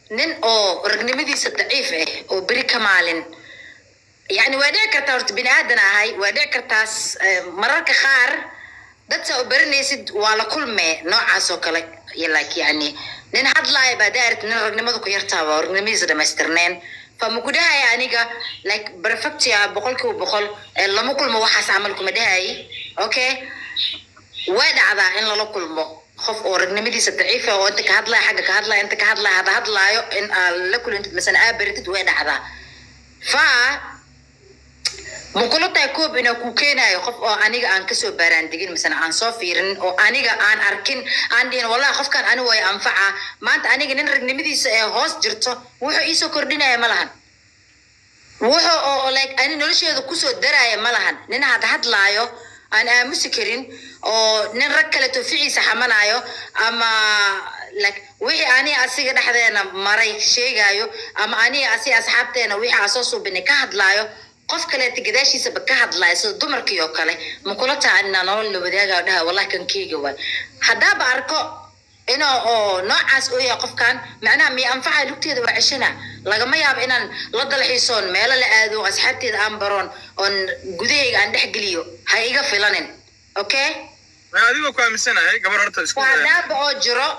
نن أو رجنمدي ضعيفة أو بري كمالين يعني وادع كرتاس بني آدم هاي وادع كرتاس مرة كخار دتس أو برنيسد ولا كل ما نوع عسوكلك يلاك يعني نن حد لا يبادرت نن رجنمدو كيرتاوا رجنمدي زد مسترنين فمكودها يعني كا like perfect يا بقولك وبقول لما كل ما واحد عملكم ده هاي أوكي وادع هذا إن لا كل ما خوف أورجنمدي ضعيفة وأنت كهاد لا حاجة كهاد لا أنت كهاد لا هذا لا إن لكل أنت مثلا أبرت وادع هذا مقولة كوب إنه كوكينا يخف أنيجا عن كسو براندين مثلا عن صافيرن أو أنيجا عن أركين عندي والله خف كان أنا ويا أنفعه ما أنت أنيجا نرجع نمدي هوس جرته وحو إيسو كردنا يا ملهن وحو like أنا نلشي هذا كسو درا يا ملهن ننا هذا حد لايو أنا مسكرين أو نركله تفعي سحمنايو أما like وحي أني أسيق نحذنا مري شيء جايو أما أني أسي أصحابتي أنا وحي أساسه بنكهد لايو qof kale tigadaashiisa ba ka hadlay sida dumarkii oo kale ma kula taacina nolol wadaaga dhaha wallahi kan kiiga way hadaa ba arko inoo noocaas oo yahay qofkan macnaha mi anfaca lugteeda waa cishana laga ma yaab inaan la dalxiisoon meel la aado asxaabteeda aan baroon on gudahayga aan dhex geliyo ha iga filanin okay adigu ku aaminsanahay gabar horta isku hadaa oo jiro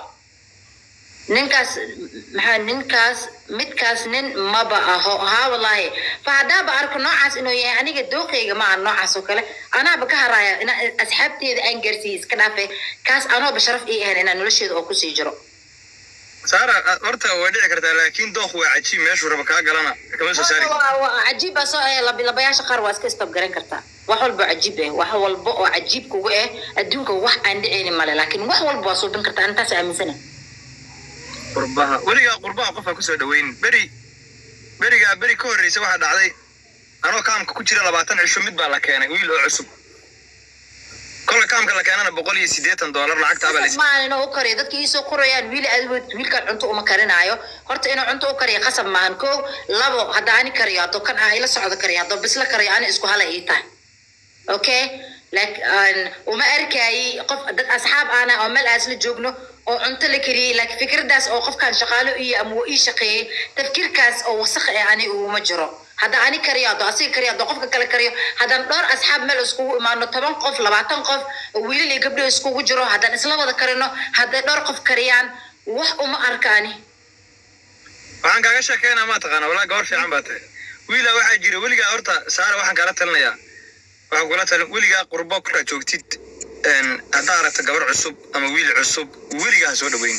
ninkaas midkaas nin maba aho ha wallahi faada ba arko noocaas inuu yahay aniga dooqeyga ma aan noocaas oo kale ana ba ka haraya in asxaabteeda aan garsiis iska dhaafay kaas anoo ba sharaf ii ahayn inaan nolosheeda oo ku sii jiro sara horta way dhici kartaa laakiin dooq waa cajiib meeshu raba ka galana kama soo saari waa cajiib soo ay labayaasha qaar waa iska stop garan kartaa wax walba cajiib ah wax walba oo cajiib kugu ah adduunka wax aan dhicin male laakiin wax walba waa soo dhan kartaa intaas aaminsana qurbaha waliga qurbaha qofka ku soo dhaweyn beri ka horreysay waxa dhacday anoo kaamka ku jira 20 cisho mid baa la keenay wiil oo cusub kol kaamka la keenana $180 lacagta baa la isma inuu kariyo dadkii soo qorayaan wiilka cunto uma karinaayo horta inuu cunto u kariyo qasab maahan ko labo hadaani kariyo to kan ay la socdo kariyo to bis la kariyo aan isku hala ii tahay okay like uma arkay qof dad asxaab ana oo meel asla joogno oo cunto la kariyo like fikradaas oo qofkan shaqaalo iyo ama uu ii shaqeeyay tafkiirkaas oo wasakh aan uma jiro hada ani kariyo to asii kariyo to qofka kale kariyo hadan dhowr asxaab meel isku imaano 10 qof 20 qof wiilal iyo gabdho isku jiro hadan isla wada karino hada dhowr qof kariyaan wax uma arkaani waxaan kaaga sheekeynaa ma taqaan wala gabar fiican baad tahay wiila waxa jira waliga horta saara waxaan kala talinayaa waxa kula talin waliga qurbo ka joogtid hada aragta gabar cusub ama wiil cusub waliga soo dhaweyn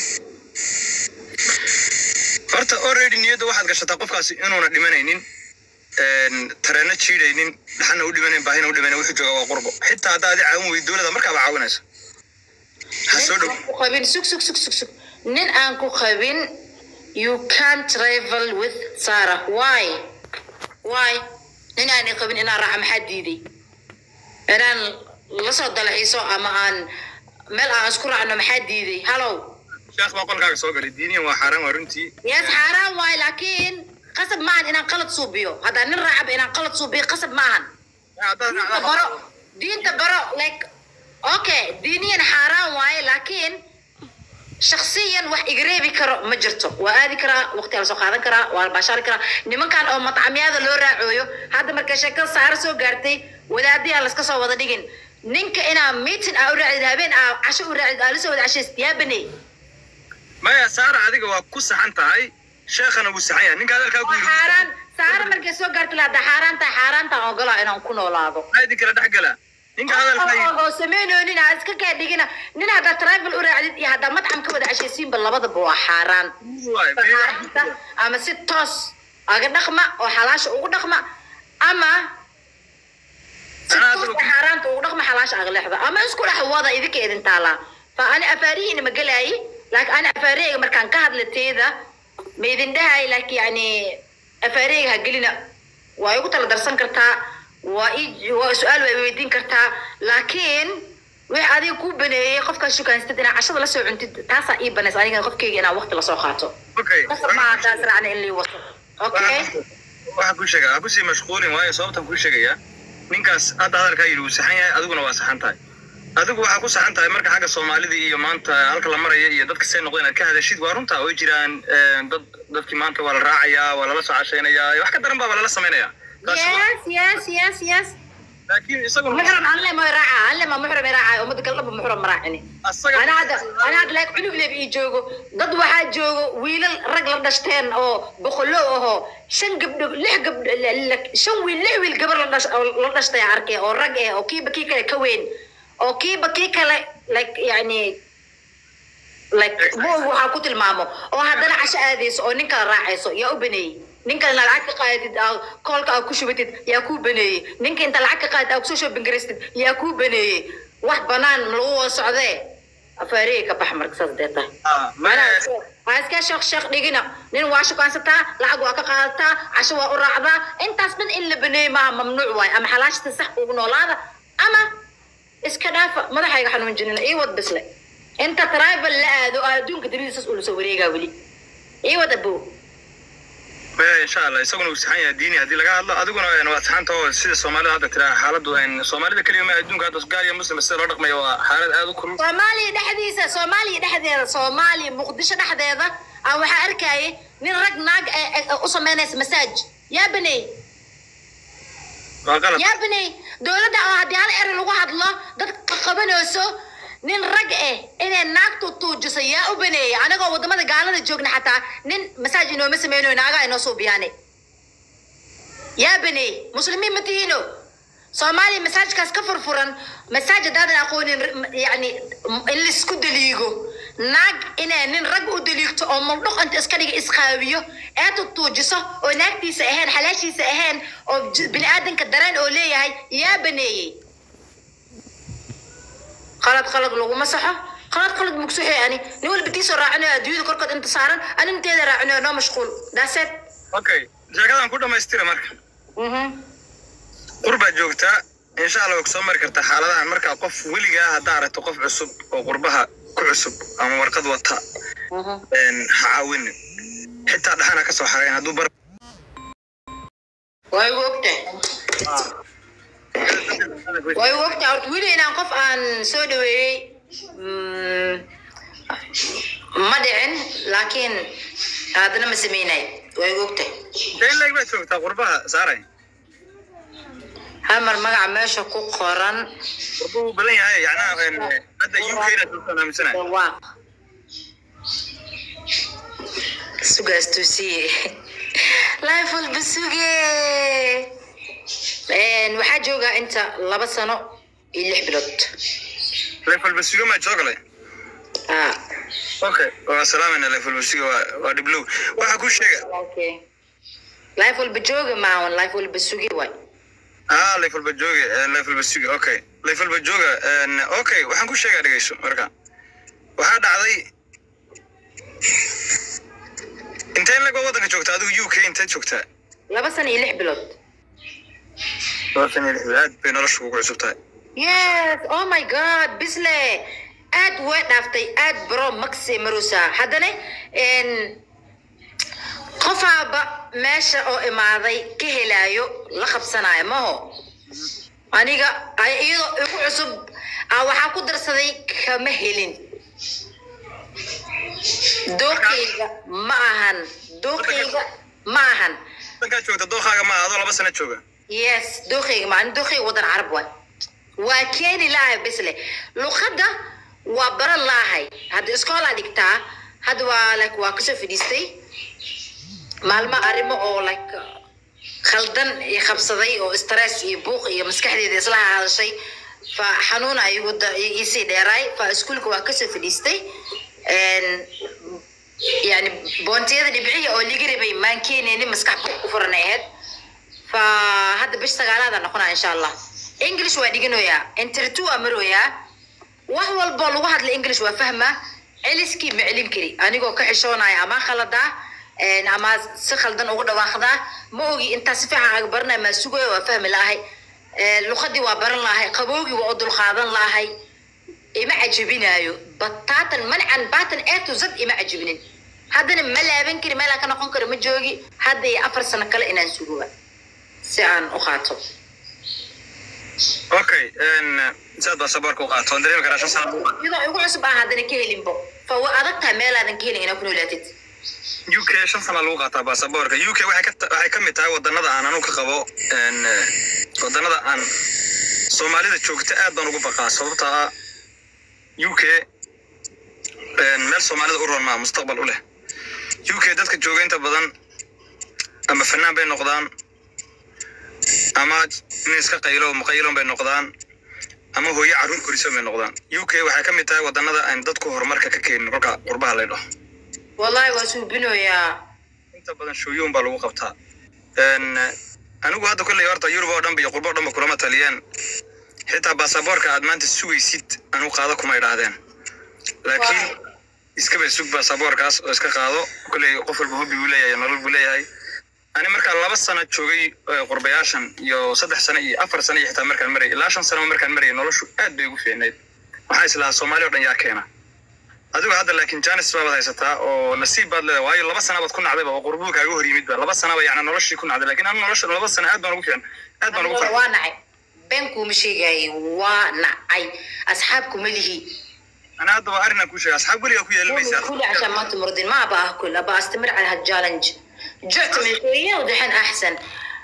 horta already niyada waxaad gashataa qofkaasi inuuna dhimanaynin tarana jiidaynin dhaxna u dhimanayn baahina u dhimanayn wuxuu joogaa waa qurbo xitaa hada aad caawin weyd dawladda markaa ba caawinaysa hasoo dhaw qabin suk nin aan ku qabin you can't travel with Sarah why nin aan qabin inaan raaxa maxaa diiday inaan la soo dalxiiso ama aan meel aan isku raacno maxaa diiday hello sheekh baa qolkaaga soo galay diiniyan waa xaraan waa runtii yes xaraan waay laakiin qasab maahan inaan qalad suubiyo haddaan nin raacab inaan qalad suubiyo qasab maahan diinta baro like okay diiniyan xaraan waay laakiin shakhsiyan wax igreebi karo ma jirto waa aadi karaa waqti aan soo qaadan karaa waa bashaari karaa nimankan oo matcamiyada loo raacooyo hadda markay sheekada saar soo gaartay wadaadii aan la iska soo wada dhigin ninka inaa meeting u raacid habeen casho u raacid la soo wada cashaystay yaabani maya saara adiga waa ku saxan tahay sheekhana wuu saxan yahay ninka hadalkaa ku xaraan saara markay soo gaartay la xaaraanta ogolaa inaan ku noolaado aydi kala dhaxgala ninka hadalkaa oo sameeynoonin iska ka dhigina nin hada travel u raacid iyo hada madcam ka wada cashaysiin bal labadaba waa xaraan ama si toos aga dhaqma oo xalaasha ugu dhaqma ama حارانت ودخم حلاش أغلحظة أما إسكول حواضة إذا كإذن تالا فأنا أفاريه إني مقلعي لكن أنا أفاريه مركان كهد للتيذا بإذن ده لك يعني أفاريه هقلنا ويقول تلا درسان كرتا وسؤال ويدين كرتا لكن وهذه كوبني قفك شو كان استدنا عشان لا سوء أنت تاسع إيه بنس أنا كان قفك أنا وقت لا سوخاته أوكي بس ما تاسع عن اللي وصل أوكي واحد كل شيء أبوسي مشغول ويا صوبته كل شيء يا ninkaas aad hadalka yiri uu saxan yahay adiguna waa saxan tahay adigu waxaa ku saxan tahay marka xagga Soomaalida iyo maanta halka la marayo iyo dadka seen noqdeen aad ka hadashid waa runta oo jiraan dadkii maanta waa la raacayaa waa la socodshaynayaa wax ka daran baa la sameeyaa yes laakiin isagoo محرم علم راعة علم محرم راعة ومدك الله محرم راعني أنا هذا لك علو اللي بيجوجو ضد واحد جوجو ويل الرجل دشتين أو بخلوه هو شن قبل لح قبل لك شو ويل قبل لدشتي عركي أو رجع أو كي بكيك كوين أو كي بكيك like يعني like مو حكوت المامو أو هذا عشان هذه أو نك راعي يا أبني ninka la lacag qaadid koolka ku shubtid yaa ku baneeyay ninka inta lacag qaad ku soo bingiristid yaa ku baneeyay wax banaan loo socday afariika baxmar sadeeta iska shaq dhigina nin waa shaqansata lacag waa ka qaadataa casho waa u raacdaa intaas mid in la baneeyay ma mamnuuc waay ama xalaashta sax ugu noolaada ama iska dhaafa madaxayga xanuun jinina ii wad bisle inta tribal la aado adduunka dariisas uu soo wareegaa wali ii wad abo إن شاء الله يسوون وسحين ديني هذه لقاء أدوكنا أنا وسحين تو سيد الصومالي هذا ترى حالته إن الصومالي كل يوم يدون قاعد صقال يا مسلم السر رقم يوا حالة هذا كله صومالي ده صومالي مقدشة ده هذا أو حركة نرق ناق أصلا ناس مساج يا بني يا بني دولة ده هذي على إير الواحد الله ده قبنا وسو نين رجع إن الناق توجس يا أبني أنا قاعد ودما قالنا الجوجنا حتى نين مساج إنه مسمينه ناقة إنه صوبياني يا بني مسلمين متينو صومالي مساج كاس كفر فرن مساج دادنا أقول يعني اللي سكود ليجو ناق إن نين رجع ودليكت أو ملوك أنت إسكالي إسخاويه أتو توجسه وناقتي سأهان حلاشي سأهان أو بني آدم كدران أولي هاي يا بني خلط لو مسحه خلط مكسوحه يعني نقول بدي صار راعنا ديود كركت انتصارا انا انت راعنا انا مشغول داسات اوكي جاكدان كله ما يستير marka qurba joogta insha Allah wax soo mari karta xaaladahan marka qof wiliga hada aragto qof cusub oo qurbaha ku cusub ama warqad wata haawin xitaa dhaxana ka soo xareen haduu bar way waqti أرد ويلي أنا قف عن سودوي مدعن لكن هذا ما سميناي way waqti إيه اللي بس وقتها قربها ساري همر مقع ماشى كقرن قربه بلين هاي يعني هذا يوكي أنا من سنة سوق استوسي لا يفول بالسوق waxaa jooga inta 2 sano iyo 6 bilood level basiga ma jooglay okay waa salaamana level basiga waa diblo waxa ku sheega okay level bajooga ma on level basugi way level basiga okay level bajooga okay waxaan ku sheega dhageyso marka waxa dhacday inta laga wadanka joogta adigu UK inta joogta 2 sano iyo 6 bilood Yes, oh my God, bisle. Ad wet after ad bro maxi marusa. Hadane in qofaba meesha oo imaaday ka helayo la qabsanayo ma ho. Aniga ay iido ugu cusub waxa ku darsaday kama helin. Dooqeyga ma ahan. Dadka joogta dooqaaga ma ahado 2 sano jooga. Yes دوخي ما عنده دوخي وطن عرب وكاني لا بسله لقدا وبر الله هاي هذا اسكولا ديكتا هذا ولك واكسو في ديستي مالما اريمو او لك خلدن يخبصدي او استرس يبوق يا مسكحدي اصلاح هذا الشيء فحنون اي ود يسي ديراي فاسكولك واكسو في ديستي يعني بونتيدا دبعيه او لي قريبي ما كاينين مسكح كفرنيهد فهذا بيش تقال هذا نقولنا إن شاء الله إنجليش واديجنو يا انترتو أمرو يا وهو البول واحد الإنجليش وفهمه علسكي معلم كري أنا جو كحشونا يا ما خلدا أما سخلدن أقول واخدا موجي أنت سفيع أكبرنا ما سوى وفهم الله لخدي وبر الله قبوجي وأدل خاضن الله إما عجبنا يو بطاطا منعا باطن أتو زد إما عجبني هذا ما لا بنكر ما لا كنا قنكر مجوجي هذا أفر سنة كلا إن نسوقه سعان أخاطب اوكي ان ساد باسبورك وقاto دريم كرا 5 سنه iyadoo ugu cusub ah haddana ka helinbo fa waa adagtahay meel aadan ka helin inaad ku noolaatid UK 5 sano lagu qaataa baasaboorka UK waxay ka mid tahay wadanada aan anu ka qabo wadanada aan Soomaalida joogta aad baan ugu baqaa sababta UK meel Soomaalida u roon ma mustaqbal u leh UK dadka jooga inta badan ama fanaan bay noqdaan ama iska qaylo maqaylo bay noqdaan ama hooyo caruur koriso bay noqdaan UK waxay ka mid tahay wadanada aan dadku horumarka ka keenin marka qurbaha la dhaho wallahi waa suubinoyaa inta badan shooyoon baa lagu qabtaa anigu hadda kulli horta Europe oo dhan bay qurbo dhan kulama taliyaan xitaa baasaboorka aad maanta sugaysid anu qaado kuma idhaahdeen laakiin iska bay sug baasaboorkaas oo iska qaado kulli qof walba hobby uu leeyahay nolol buu leeyahay أنا مركان لابد سنة شوي قربياشن يو 3 سنة 4 سنة حتى مركان مري لا 10 سنة مركان مري نولش قد بيجو في النيل وحيس لها الصومالي ودن ياكينا هذا هذا لكن جان السبب هذا يستا ونصيب بعد واي لابد سنة بتكون عذبة وقربوك أجوه ريميد لابد سنة يعني نولش يكون عذبة لكن أنا نولش لابد سنة قد بنقول فين قد بنقول فين وانعي بينكم مشي جاي وانعي أصحابكم اللي هي أنا هذا وأرنا كل شيء أصحاب كل يوم يلبس كل عشان ما تمرضين ما أبغى أكل أبغى أستمر على هالجالنج جعت من شوية ودحين أحسن.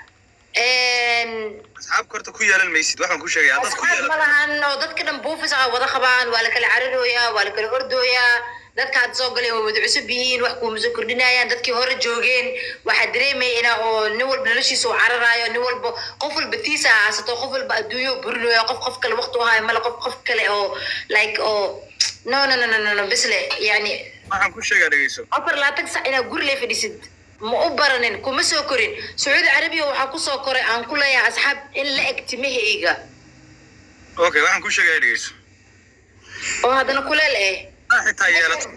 أصحاب كرت كويا للميسيد واحد كل شيء هذا كويا. أصحاب ملهن وضد كده بوفس أو وضع خبان ولا كل عرنويا ولا كل أردويا ضد كاد زوج اللي هو مدعوس بيين وحكوا مذكر دنيا ضد كهور الجوجين واحد ريمي أنا أو نول بنلشي سو عررايا نول قفل بتيسة عصتو قفل بأدويو برلويا قف كل وقت وهاي ملا قف كل أو لايك أو نو بس له يعني. واحد كل شيء هذا يسوع. أفر لا تنسى أنا أقول لي في ديسد. ما أبرنن كم سوكرين سعودي عربي وحكوا سوكري عن كل يا أصحاب إلا اكتمه إيجا. أوكي واحد كل شيء يدرس. هذا نقول إيه. حتى يالت.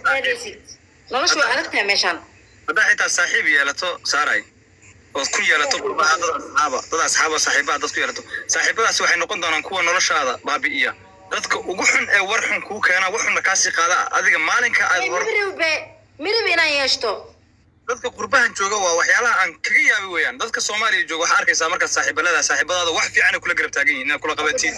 لا شو عرفتها مشان. هذا حتى صاحب يالته ساراي. وكل يالته هذا أصحابه صاحبه هذا كل يالته صاحبه سوى حين قلنا نكون نرش هذا بابية. dadka ugu xun ee war xun ku keena wuxuuna ka sii qaada adiga maalinka aad war mirib inaan yeeshto dadka qurbahan jooga waa waxyaalaha aan kaga yaabi weeyaan dadka Soomaaliya jooga waxa arkaysaa marka saaxiibadaada wax fiican kula garab taagan yihiin kula qabatiin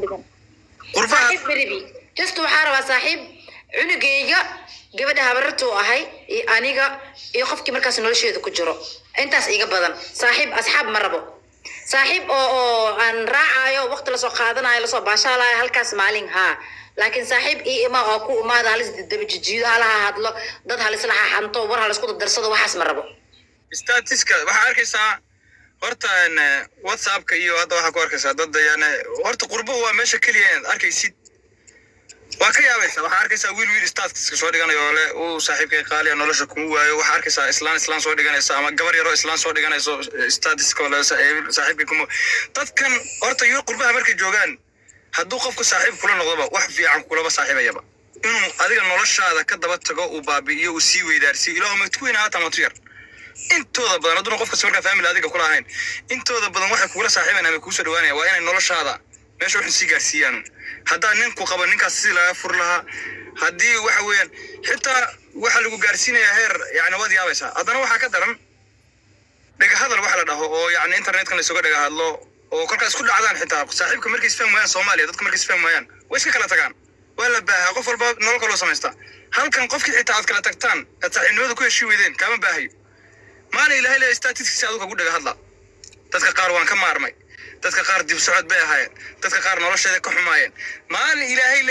qurbaha miribi just waxa rabaa saaxiib cunugeyga gabadha habartu ahay aniga iyo qofkii markaas nolosheedu ku jiro intaas iga badan saaxiib asxaab ma rabo صاحب أو أن راعي وقت لسه قادنا لسه باشلا هالكاس مالين ها لكن صاحب إيه ما أكو ما ده هالس دبجيد هلا هذا ضد هالس لها حنطو ور هالس كود الدرس ده وحاس مربو استاتيسكا وحاركيسا horta WhatsApp-ka iyo hadda waxa ku arkaysaa dad yani horta qurbo waa meesha kaliya arkaysid waa ka yaabaysa waxa arkaysaa wiil status soo dhiganayo le uu saaxiibkay qaaliya nolosha ku waayo waxa arkaysaa islaan soo dhiganaysa ama gabar yaro islaan soo dhiganayso status ka le saaxiibkay kuma dadkan horta iyo qurbaha markay joogaan hadduu qofku saaxiib kula noqdo wax fiican kulaba saaxiibayaba inuu adiga noloshaada ka daba tago uu baabi'iyo uu sii weydaarsiyo ilaa ma tuwina hata ma tuyar intooda badan hadduu qofka marka family adiga kula ahayn intooda badan waxay kula saaxiibayaan ama ku soo dhawaanayaan waa inay noloshaada meesha wax sii gaarsiiyaan hadda ninku qaba ninkaas si laga fur lahaa hadii waxa weeyaan xitaa waxa lagu gaarsiinayaa heer yani wad yaabaysa hadana waxa ka daran dhaga hadal waxa la dhaho oo yani internetka la soo dhaga hadlo oo kolkaas ku dhacdaan xitaa saaxiibka markay isfahmayaan Soomaaliya dadka markay isfahmayaan way iska kala tagaan wala baaha qof walba nolol kale sameeysta halkan qofkii xitaa aad kala tagtaan saaxiibnimada ku heshiis weydeen kama baahayo maana ilaahay la statistics aad uga dhaga hadla dadka qaar waan ka maarmay dadka qaar dib socod bay ahaayeen dadka qaar noloshooda ka xumaayeen maana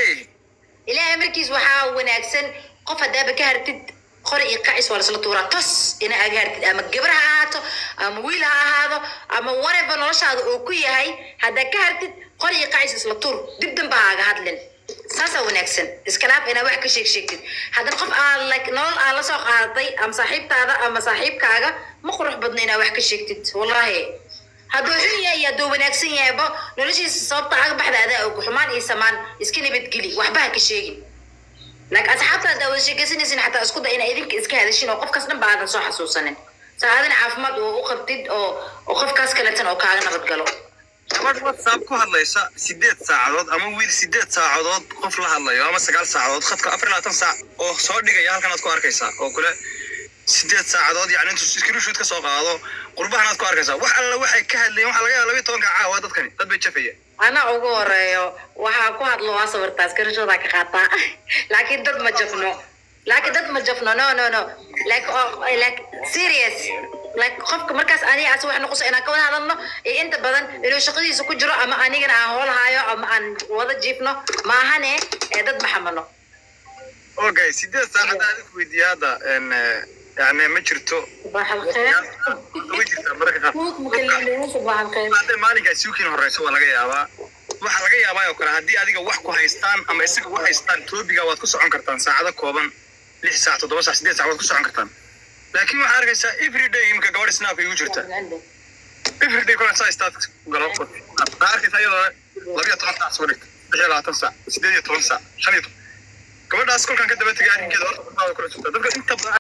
ilaahay markiis waxa wanaagsan qof hadaaba ka hartid qori qacis wala sala tuura tas ina agaartid ama gabar ha ahaato ama wiil ha ahaado ama whatever noloshaada uu ku yahay hada ka hartid qori qacis isla tuur dib danba aaga hadlin saasa wanaagsan iskalaab ina wax ka sheegtid hada qof aan like nolol aan la soo qaaday ama saaxiibtaada ama saaxiibkaaga ma qurux badna ina wax ka sheegtid wallahi هذا هي يا دو ونكسين يا با نولش صوت عقب بحد هذا وحمان إسمان إسكني بتقلي وحبها كشيء لك أصحابنا ده وش كسين حتى أسكت إن إذنك إسك هذا الشيء وقف كسنا بعد صح حسوسنا ساعدنا عفمات وقفتد أو خف كاس كلتنا وكعنا بتقلو أمر واتسابكو هلا يسا 6 ساعات أما ويل 6 ساعات قف لها هلا يوم 9 ساعات خدك أفر لا تنسى أو صار دقيقة يا هالكنا تكو أركيسا أو كله sideed saacadood yani intuu screenshot ka soo qaado qurbahan aad ku arkaysaa wax alla waxay ka hadlayeen waxa laga yaabaa 12 caawa dadkani dad bay jafayeen ana ugu horeeyo waxa ku hadlo waa sawirtaas screenshot ka qaataa laakiin dad ma jafno no like serious like qofka markaas aniga as wax noqoso inaan ka wada hadalno inta badan inuu shaqadiisa ku jiro ama anigana aan hool haayo ama aan wada jiifno ma ahane dad ma xamano okay sideed saacadood aad ku weydiiyada يعني ما جرتو صباح الخير وجهك بركة مكلمين صباح الخير هذا مالك سوكين هرسو ولا جيابا waxa laga yaabaa oo kale hadii adiga wax ku haystaan ama isaga wax haystaan toobiga waad ku socon kartaan saacado kooban 6 saac 7 saac 8 saac waad ku socon kartaan laakiin waxa arkaysaa every day imka gabadh snap ay u jirta every day kala saa start galo arkaysaa iyadoo 12 saac soo dhigta 20 saac 18 saac 5 gabadhaas kolkan ka daba tagay arrinkeeda horta kula socda dadka inta